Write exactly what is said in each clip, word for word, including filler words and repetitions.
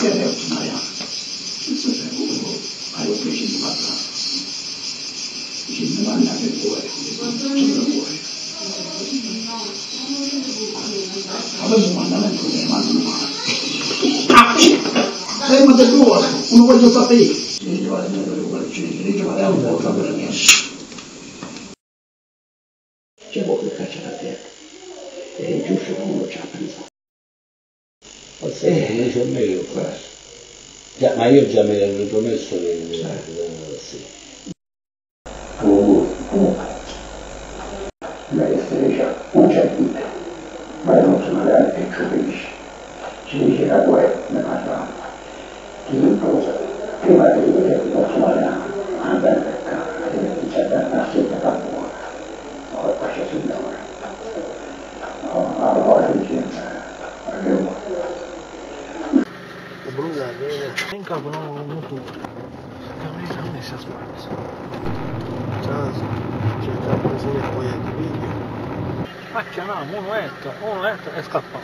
che reazione Mariano? Questo è quello, hai un piacere di parlare. Dice, mi mangia che cuore, tutto cuore. Adesso mandamento che mandano male. Sei del cuore, non voglio sapere. Ci dice, ci dice, ma non vuole sapere niente. C'è poco che caccia la terra. È giusto che uno ci ha pensato. Forse eh. invece è meglio questo. Già, ma io già mi ero promesso che eh. sì. Tu, tu, lei striscia, non c'è vita, ma non sono le altre che capisci. Ci dice la guerra, ne parla. Ti imposa, prima di dire non sono le altre, ma bene per caso, ti c'è da nascere da buona. Oh, qua c'è signore. Oh, allora dice, arrivo. Bruga, in capo non non tu. Camera non è spazio. Ciao, c'è capo se ne poi anche video. Macchia no, uno entra, uno entra e scappa.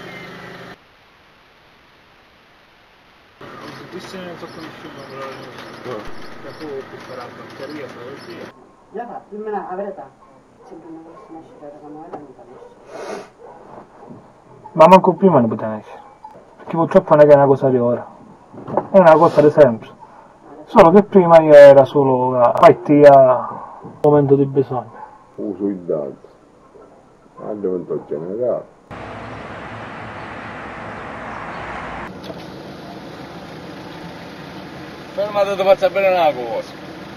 Questo non so come uscire però da poco farà batteria, farà così. La fa, dimmi la verità. Sempre una persona uscita da noi non capisce. Ma manco prima ne poteva essere. Perché purtroppo non è che è una cosa di ora. È una cosa di sempre. Solo che prima io era solo a fatti a momento di bisogno. Uso il dato. Andamento generale. Fermate, ti faccio bene una cosa.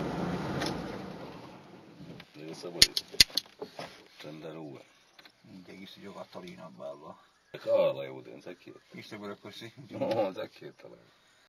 Deve sapere. trentadue. Minchia, chi si gioca a Torino, bello. Cosa l'hai avuto, un sacchetto? Visto pure così? No, un sacchetto l'hai.